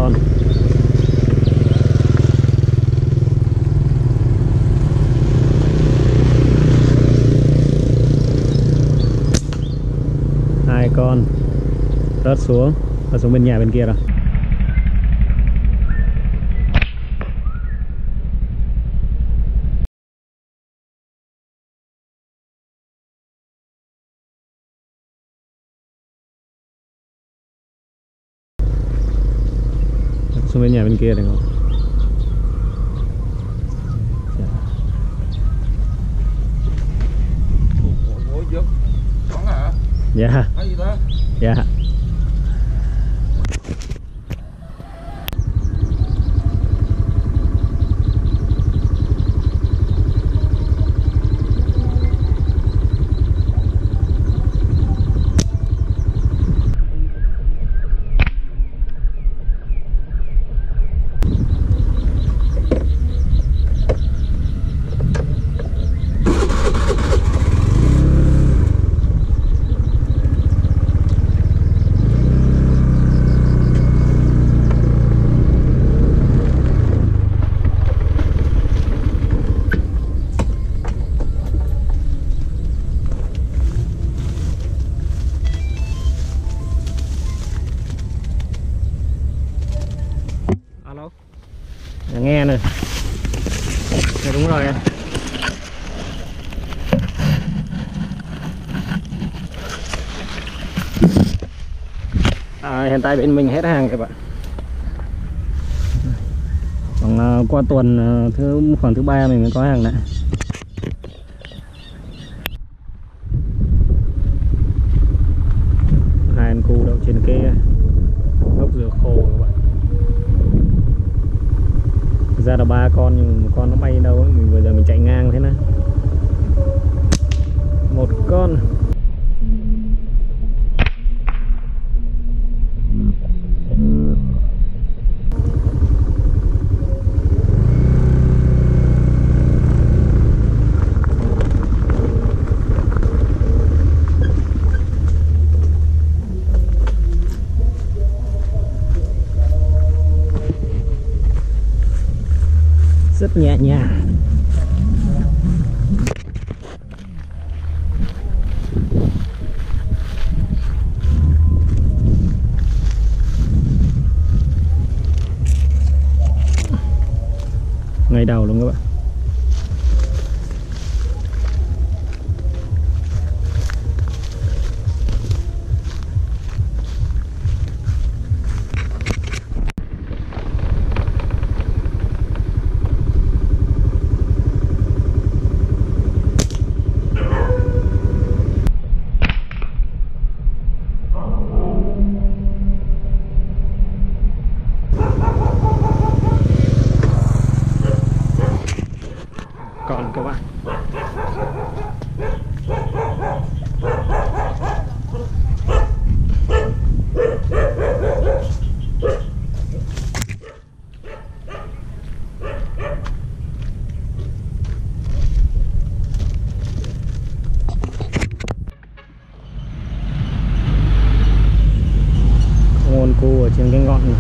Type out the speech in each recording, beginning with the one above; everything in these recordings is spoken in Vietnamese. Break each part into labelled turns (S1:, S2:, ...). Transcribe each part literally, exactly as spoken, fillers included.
S1: con. Hai con rớt xuống, rớt xuống bên nhà bên kia rồi. Rớt xuống bên nhà bên kia này không? Dạ. Dạ. Alo. Nghe nè. Dạ, đúng rồi anh. À, hiện tại bên mình hết hàng các bạn. Còn uh, qua tuần uh, thứ khoảng thứ ba mình mới có hàng lại. Hai anh cu đậu trên cái gốc dừa khô các bạn. Ra là ba con nhưng một con nó bay đâu ấy. Mình vừa giờ mình chạy ngang thế này. Một con. Rất nhẹ nhàng. Ngày đầu luôn các bạn. Còn các bạn. Ngọn cu ở trên cái ngọn này.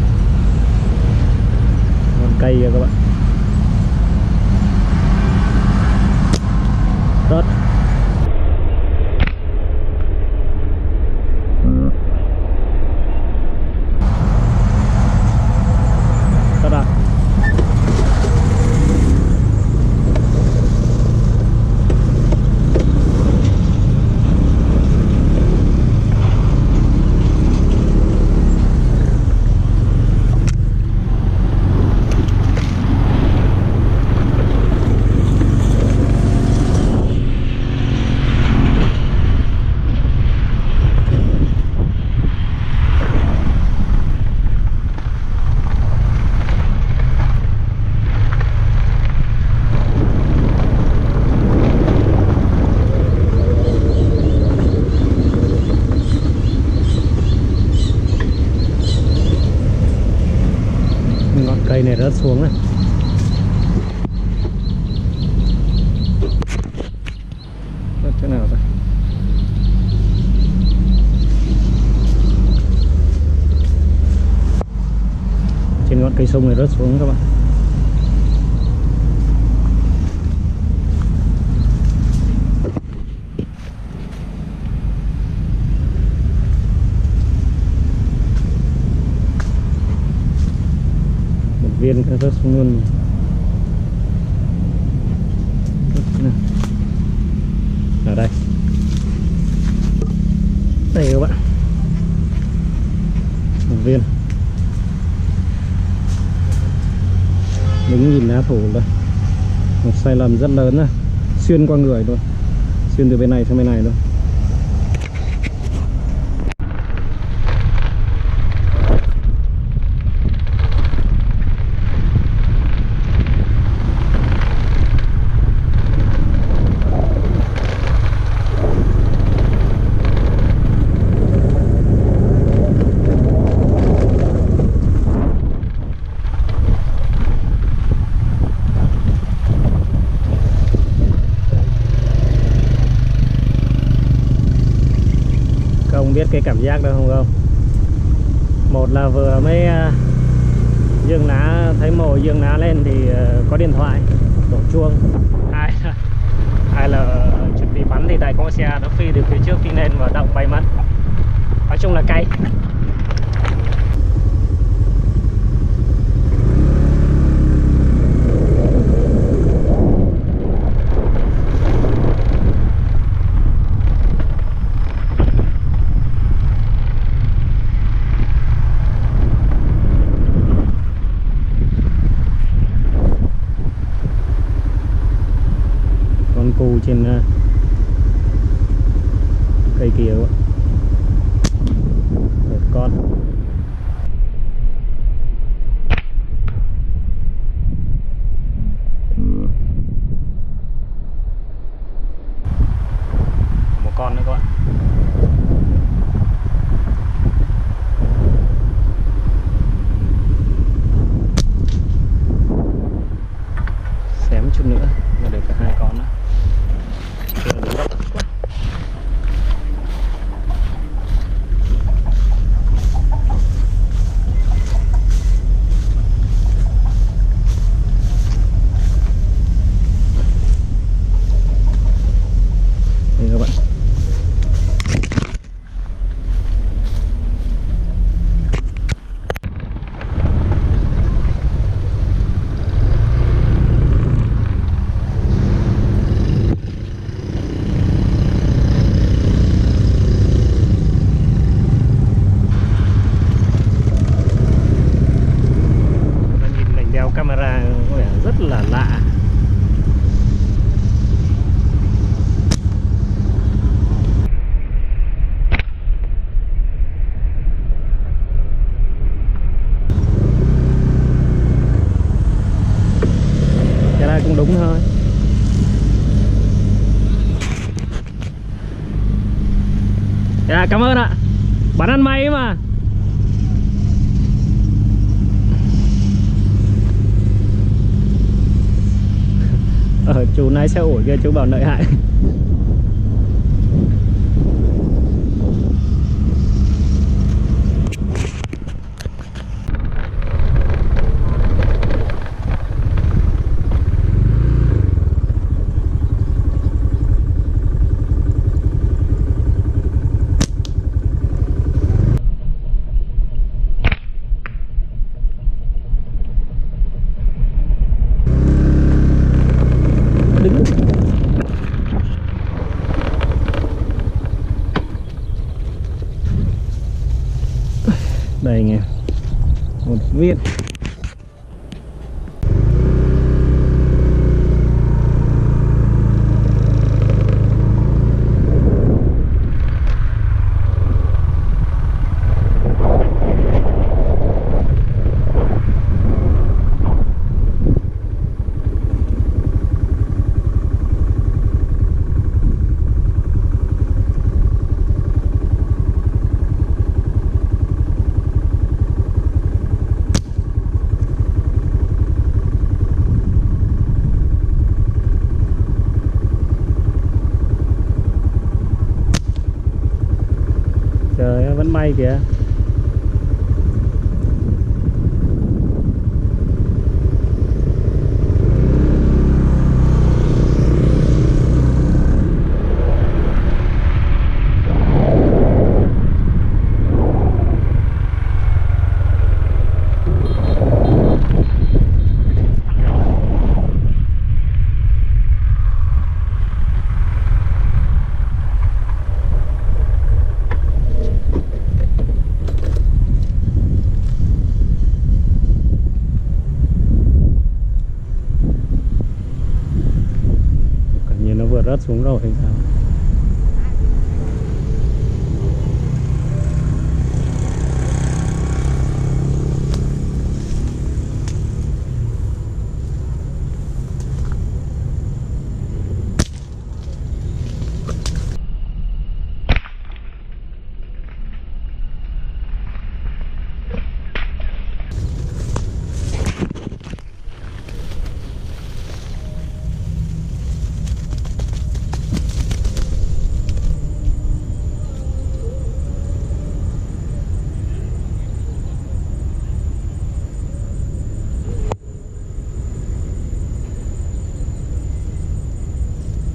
S1: Ngọn cây kìa các bạn. Rớt. Rớt à. Cây này rớt xuống này. Rớt thế nào ta? trên ngọn cây sông này rớt xuống các bạn. Một viên rớt xuống luôn. Ở đây, đây các bạn, một viên. Đứng nhìn lá thủ đây, một sai lầm rất lớn này, xuyên qua người thôi, xuyên từ bên này sang bên này thôi. Không biết cái cảm giác đâu không không? Một là vừa mới uh, dương ná, thấy mồ dương ná lên thì uh, có điện thoại đổ chuông. Hai hai là chuẩn bị bắn thì tại có xe nó phi từ phía trước phi lên và động bay mất. Nói chung là cay. Cù trên uh, cây kia các bạn. Một con. Một con nữa các bạn. Xém chút nữa là được cả hai con nữa. Đây các bạn. Camera có vẻ rất là lạ. Cái này cũng đúng thôi. Dạ, cảm ơn ạ. Bán ăn may mà. Ờ, chú lái xe ủi kia chú bảo lợi hại. Đứng. Đây anh em, một viên. Trời ơi, vẫn bay kìa. xuống rồi hay sao?